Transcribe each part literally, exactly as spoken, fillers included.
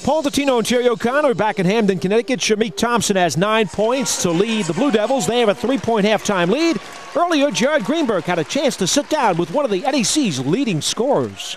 Paul Dottino and Terry O'Connor back in Hamden, Connecticut. Shameik Thompson has nine points to lead the Blue Devils. They have a three-point halftime lead. Earlier, Jared Greenberg had a chance to sit down with one of the N E C's leading scorers.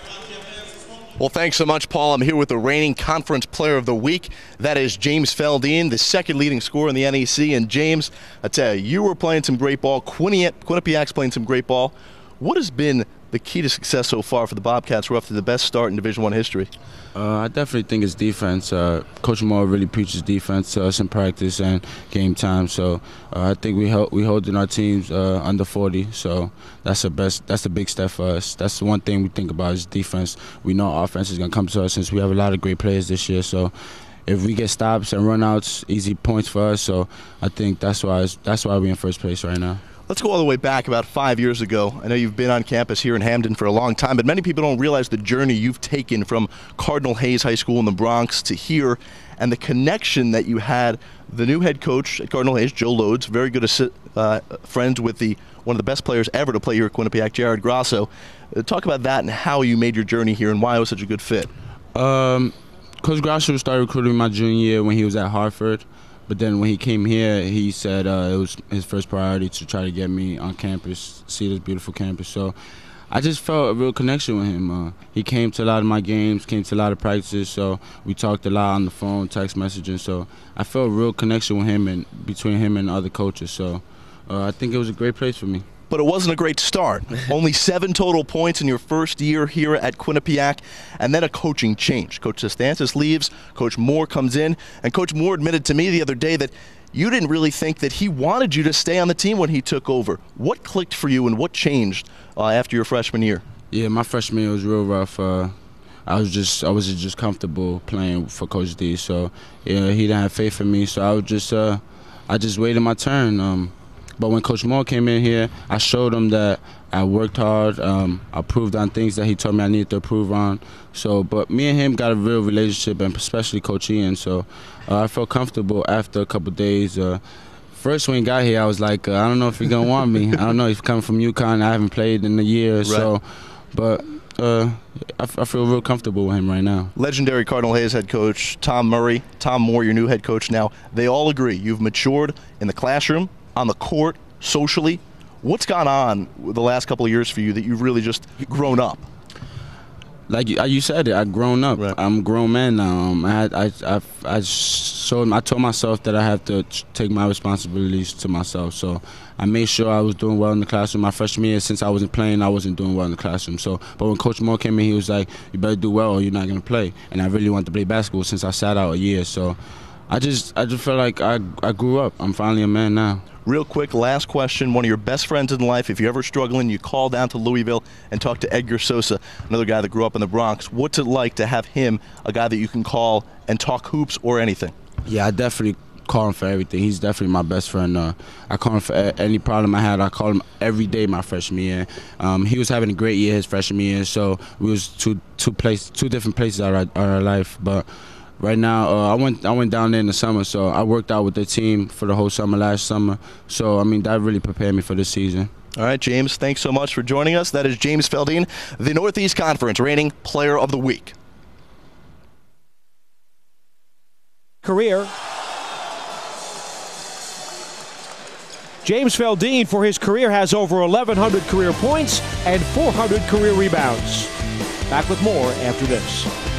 Well, thanks so much, Paul. I'm here with the reigning Conference Player of the Week. That is James Feldeine, the second leading scorer in the N E C. And James, I tell you, you were playing some great ball. Quinnipiac's playing some great ball. What has been the key to success so far for the Bobcats? We're off to the best start in Division One history. Uh, I definitely think it's defense. Uh, Coach Moore really preaches defense to us in practice and game time. So uh, I think we hold, we holding our teams uh, under forty. So that's the best. That's the big step for us. That's the one thing we think about is defense. We know offense is going to come to us since we have a lot of great players this year. So if we get stops and runouts, easy points for us. So I think that's why it's, that's why we're in first place right now. Let's go all the way back about five years ago. I know you've been on campus here in Hamden for a long time, but many people don't realize the journey you've taken from Cardinal Hayes High School in the Bronx to here, and the connection that you had. The new head coach at Cardinal Hayes, Joe Lodes, very good uh, friends with the one of the best players ever to play here at Quinnipiac, Jared Grasso. Uh, talk about that and how you made your journey here and why it was such a good fit. Um, Coach Grasso started recruiting my junior year when he was at Hartford. But then when he came here, he said uh, it was his first priority to try to get me on campus, see this beautiful campus. So I just felt a real connection with him. Uh, he came to a lot of my games, came to a lot of practices, so we talked a lot on the phone, text messaging. So I felt a real connection with him and between him and other coaches. So uh, I think it was a great place for me. But it wasn't a great start. Only seven total points in your first year here at Quinnipiac, and then a coaching change. Coach Costantis leaves, Coach Moore comes in, and Coach Moore admitted to me the other day that you didn't really think that he wanted you to stay on the team when he took over. What clicked for you and what changed uh, after your freshman year? Yeah, my freshman year was real rough. Uh, I was just I was just comfortable playing for Coach D, so yeah, he didn't have faith in me, so I was just uh, I just waited my turn. Um, But when Coach Moore came in here, I showed him that I worked hard. Um, I proved on things that he told me I needed to improve on. So, but me and him got a real relationship, and especially Coach Ian. So uh, I felt comfortable after a couple of days. Uh, first, when he got here, I was like, uh, I don't know if he's going to want me. I don't know if he's coming from UConn. I haven't played in a year or right. so. But uh, I, I feel real comfortable with him right now. Legendary Cardinal Hayes head coach Tom Murray, Tom Moore, your new head coach now, they all agree you've matured in the classroom, on the court, socially. What's gone on the last couple of years for you that you've really just grown up? Like you said it, I've grown up. Right. I'm a grown man now. Um, I, I, I, I, showed, I told myself that I have to take my responsibilities to myself. So I made sure I was doing well in the classroom. My freshman year, since I wasn't playing, I wasn't doing well in the classroom. So, but when Coach Moore came in, he was like, "You better do well, or you're not gonna play." And I really wanted to play basketball since I sat out a year. So I just, I just felt like I, I grew up. I'm finally a man now. Real quick, last question. One of your best friends in life, if you're ever struggling, you call down to Louisville and talk to Edgar Sosa, another guy that grew up in the Bronx. What's it like to have him, a guy that you can call and talk hoops or anything? Yeah, I definitely call him for everything. He's definitely my best friend. Uh, I call him for any problem I had. I call him every day my freshman year. Um, he was having a great year his freshman year, so we was two two place two different places of our, our life. But right now, uh, I went I went down there in the summer, so I worked out with the team for the whole summer last summer. So, I mean, that really prepared me for this season. All right, James, thanks so much for joining us. That is James Feldeine, the Northeast Conference reigning Player of the Week. Career. James Feldeine, for his career, has over eleven hundred career points and four hundred career rebounds. Back with more after this.